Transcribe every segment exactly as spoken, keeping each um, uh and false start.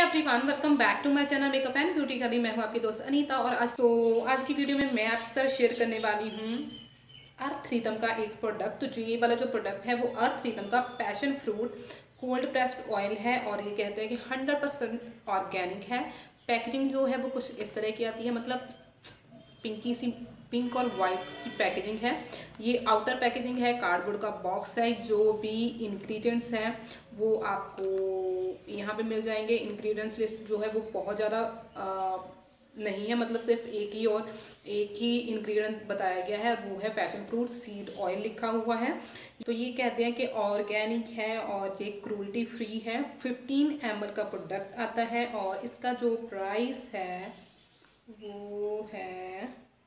Everyone, welcome back to my channel makeup and beauty curry. मैं हूँ आपकी दोस्त अनीता और आज तो आज की वीडियो में मैं आपके साथ शेयर करने वाली हूँ अर्थ रिदम का एक प्रोडक्ट। तो जो ये वाला जो प्रोडक्ट है वो अर्थ रिदम का passion fruit cold pressed oil है और ये कहते हैं कि हंड्रेड परसेंट ऑर्गेनिक है। पैकेजिंग जो है वो कुछ इस तरह की आती है, मतलब पिंकी सी पिंक और वाइट सी पैकेजिंग है। ये आउटर पैकेजिंग है, कार्डबोर्ड का बॉक्स है। जो भी इंग्रेडिएंट्स हैं वो आपको यहाँ पे मिल जाएंगे। इंग्रेडिएंट्स लिस्ट जो है वो बहुत ज़्यादा नहीं है, मतलब सिर्फ एक ही और एक ही इंग्रेडिएंट बताया गया है, वो है पैशन फ्रूट सीड ऑयल लिखा हुआ है। तो ये कहते हैं कि ऑर्गेनिक है और ये क्रूल्टी फ्री है। फिफ्टीन एम एल का प्रोडक्ट आता है और इसका जो प्राइस है वो है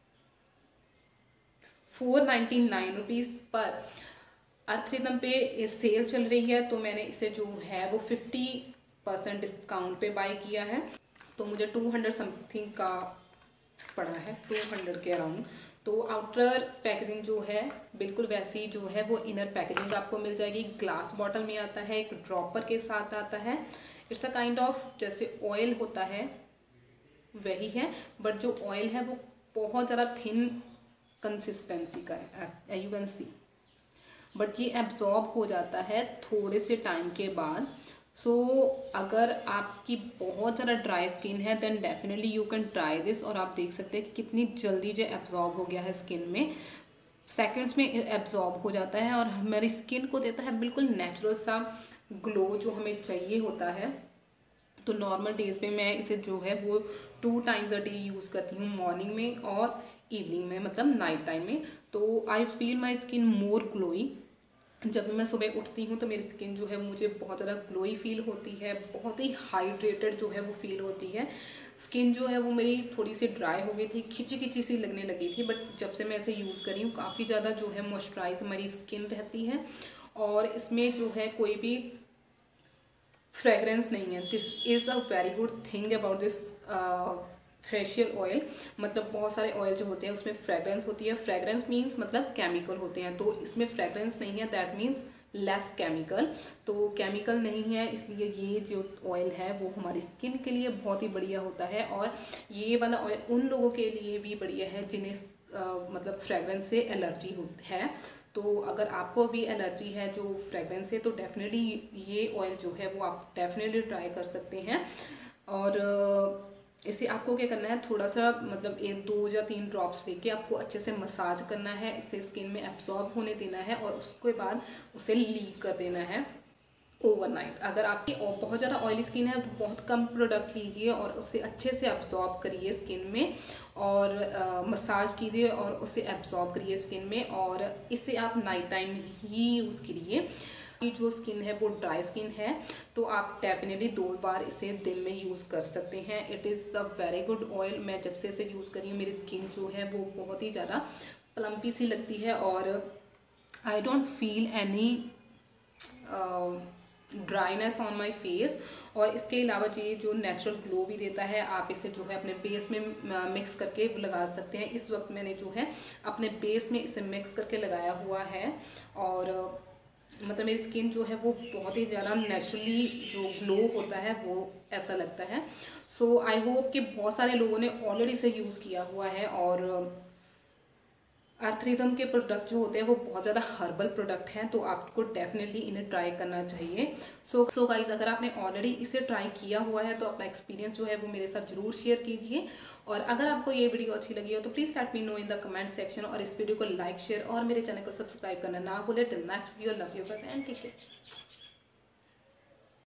फोर नाइन्टी नाइन रुपीज़ पर। अर्थ रिदम पे इस सेल चल रही है तो मैंने इसे जो है वो फिफ्टी परसेंट डिस्काउंट पे बाय किया है, तो मुझे टू हंड्रेड समथिंग का पड़ा है, टू हंड्रेड के अराउंड। तो आउटर पैकेजिंग जो है बिल्कुल वैसी जो है वो इनर पैकेजिंग आपको मिल जाएगी। ग्लास बॉटल में आता है, एक ड्रॉपर के साथ आता है। इट्स अ काइंड ऑफ जैसे ऑयल होता है वही है, बट जो ऑयल है वो बहुत ज़्यादा थिन कंसिस्टेंसी का है, यू कैन सी। बट ये एब्जॉर्ब हो जाता है थोड़े से टाइम के बाद। सो so, अगर आपकी बहुत ज़्यादा ड्राई स्किन है then definitely you can try this. और आप देख सकते हैं कि कितनी जल्दी जो एब्जॉर्ब हो गया है स्किन में, सेकंड्स में एब्जॉर्ब हो जाता है और हमारी स्किन को देता है बिल्कुल नेचुरल सा ग्लो जो हमें चाहिए होता है। तो नॉर्मल डेज पे मैं इसे जो है वो two times a day use करती हूँ, मॉर्निंग में और इवनिंग में, मतलब नाइट टाइम में। तो I feel my skin more glowy. जब मैं सुबह उठती हूँ तो मेरी स्किन जो है मुझे बहुत ज़्यादा ग्लोई फील होती है, बहुत ही हाइड्रेटेड जो है वो फील होती है। स्किन जो है वो मेरी थोड़ी सी ड्राई हो गई थी, खिंची खिंची सी लगने लगी थी, बट जब से मैं इसे यूज़ करी हूँ काफ़ी ज़्यादा जो है मॉइस्चराइज हमारी स्किन रहती है और इसमें जो है कोई भी फ्रेगरेंस नहीं है। This is a very good thing about this facial oil. मतलब बहुत सारे ऑयल जो होते हैं उसमें फ्रेगरेंस होती है। फ्रेगरेंस मीन्स मतलब केमिकल होते हैं, तो इसमें फ्रेगरेंस नहीं है, दैट मीन्स लेस केमिकल। तो केमिकल नहीं है, इसलिए ये जो ऑयल है वो हमारी स्किन के लिए बहुत ही बढ़िया होता है। और ये वाला ऑयल उन लोगों के लिए भी बढ़िया है जिन्हें uh, मतलब फ्रेगरेंस से एलर्जी होती है। तो अगर आपको भी एलर्जी है जो फ्रेगरेंस है तो डेफिनेटली ये ऑयल जो है वो आप डेफिनेटली ट्राई कर सकते हैं। और इसे आपको क्या करना है, थोड़ा सा मतलब एक दो या तीन ड्रॉप्स लेके आपको अच्छे से मसाज करना है, इसे स्किन में एब्जॉर्ब होने देना है और उसके बाद उसे लीव कर देना है ओवरनाइट। अगर आपकी बहुत ज़्यादा ऑयली स्किन है तो बहुत कम प्रोडक्ट लीजिए और उसे अच्छे से एब्जॉर्ब करिए स्किन में और मसाज कीजिए और उसे एब्जॉर्ब करिए स्किन में। और इसे आप नाइट टाइम ही यूज़ कीजिए। जो स्किन है वो ड्राई स्किन है तो आप डेफिनेटली दो बार इसे दिन में यूज़ कर सकते हैं। It is a very good oil. मैं जब से इसे यूज़ करी हूँ मेरी स्किन जो है वो बहुत ही ज़्यादा प्लम्पी सी लगती है और I don't feel any dryness on my face. और इसके अलावा ये जो नेचुरल ग्लो भी देता है, आप इसे जो है अपने बेस में मिक्स करके लगा सकते हैं। इस वक्त मैंने जो है अपने बेस में इसे मिक्स करके लगाया हुआ है और मतलब मेरी स्किन जो है वो बहुत ही ज़्यादा नेचुरली जो ग्लो होता है वो ऐसा लगता है। सो आई होप कि बहुत सारे लोगों ने ऑलरेडी इसे यूज़ किया हुआ है। और अर्थ रिदम के प्रोडक्ट जो होते हैं वो बहुत ज़्यादा हर्बल प्रोडक्ट हैं, तो आपको डेफिनेटली इन्हें ट्राई करना चाहिए। सो सो गाइज, अगर आपने ऑलरेडी इसे ट्राई किया हुआ है तो अपना एक्सपीरियंस जो है वो मेरे साथ जरूर शेयर कीजिए। और अगर आपको ये वीडियो अच्छी लगी हो तो please let me know in the comment section और इस वीडियो को लाइक शेयर और मेरे चैनल को सब्सक्राइब करना ना भूले। Till next video, love you bye and take care.